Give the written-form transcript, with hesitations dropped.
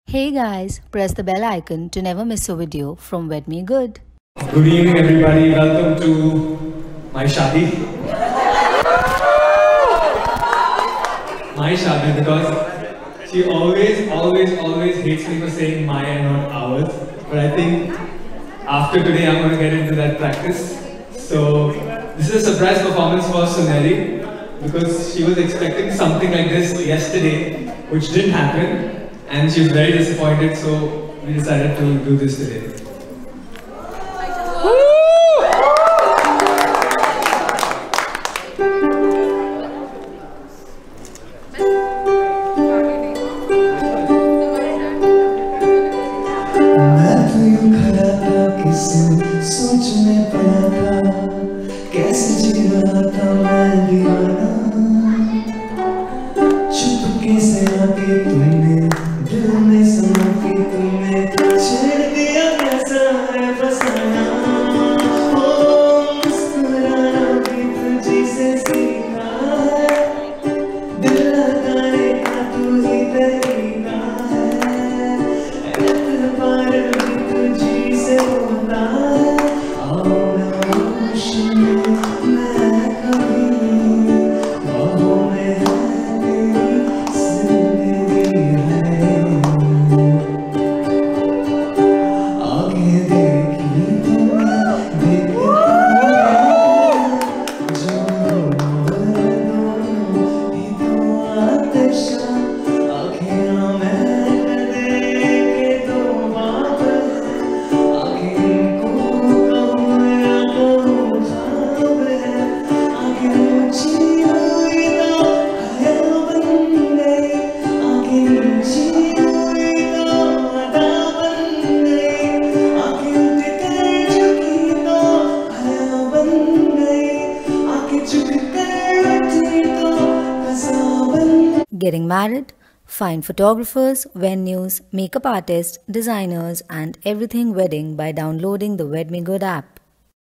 Hey guys, press the bell icon to never miss a video from Wed Me Good. Good evening everybody, welcome to my shadi. My shadi because she always hates me for saying my and not ours. But I think after today I'm going to get into that practice. So this is a surprise performance for Suneri because she was expecting something like this yesterday which didn't happen. And she was very disappointed, so we decided to do this today. Getting married? Find photographers, venues, makeup artists, designers, and everything wedding by downloading the Wed Me Good app.